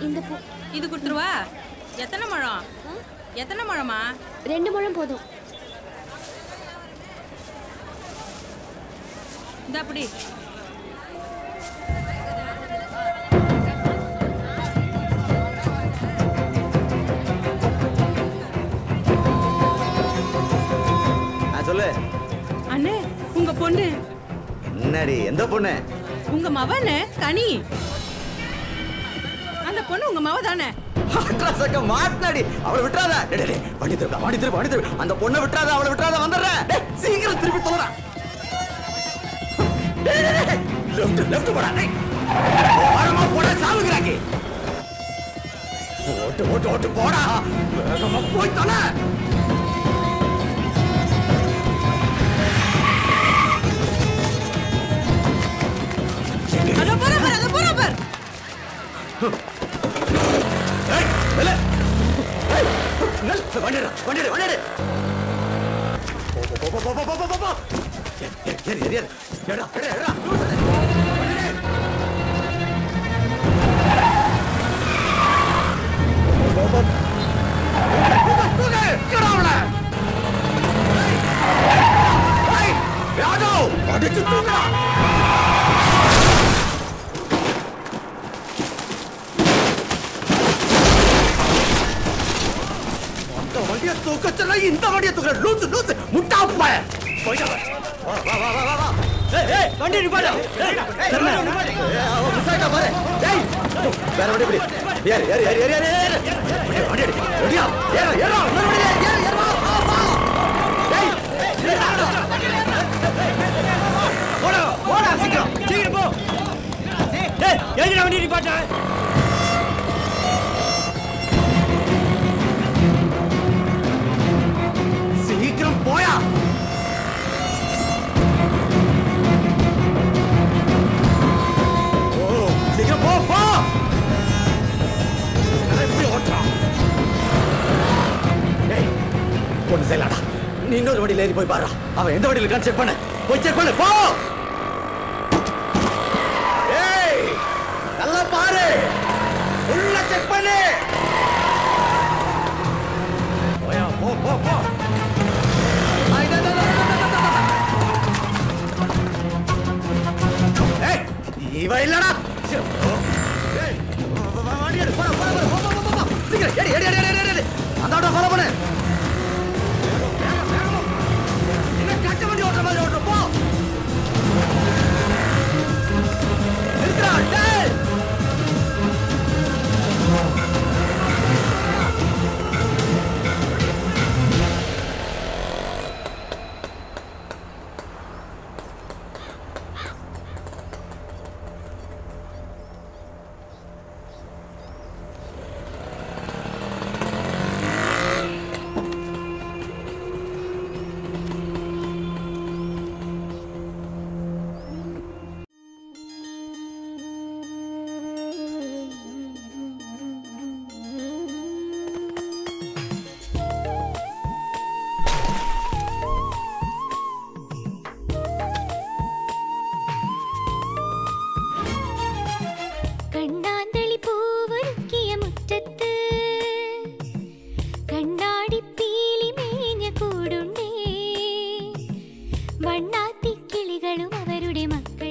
இந்த பூ இது கொடுத்துருவா. எத்தனை முழம்? எத்தனை முழமா? 2 முழம் போதும். இந்த அப்படி சொல்லு. அண்ணே, உங்க பொண்ணு. என்னடி? எந்த பொண்ணு? உங்க மவனே கனி. அந்த பொண்ணு உங்க மவ தானே? மாட்னாடி. அவளை விட்டுறாத. வண்டி திருப்பி அந்த பொண்ணை விட்டுறாத. அவளை விட்டுறாத. வந்துடுறேன். சீக்கிரம் திருப்பி தொலைறா. லெஃப்ட் போடா. ஆழமா போடா. சாவுகிறாக்கி. ஓட்டு போடா. வேகமா போய் தொலை. அது போறவர். வண்டிடு. அடிச்சு தூங்க. வண்டியை தூக்கச்சல இந்த வண்டியை தூக்குற. லூசு முட்டா பாய. போய்டா. வா. ஏய் வண்டி நிப்பாடு. மிஸ்ஸாயிட்டா பாரு. டேய் வேற வண்டி பிடி. ஏறு. வண்டி அடி. ரெடியா? ஏறு. வா. டேய் போடா சீக்கிரம் போ. டேய் ஏறிடா வண்டி நிப்பாடு. சீக்கிரம் போயா. சீக்கிரம் போ. எப்படி ஓட்டுறான்? ஒண்ணு செய்யலாடா. நீ இன்னொரு வண்டியில் ஏறி போய் பாரு. அவன் எந்த வண்டியில் இருக்கான்னு செக் பண்ணு. போ. ஏய் நல்லா பாரு. உள்ள செக் பண்ணு. போயா போ. இவ இல்லடா. அந்த ஃபாலோ பண்ணு. என்ன கட்ட வண்டி ஓட்டுற மாதிரி ஓட்டுற. போ. വണ്ണാത്തിക്കിളികളും അവരുടെ മക്കൾ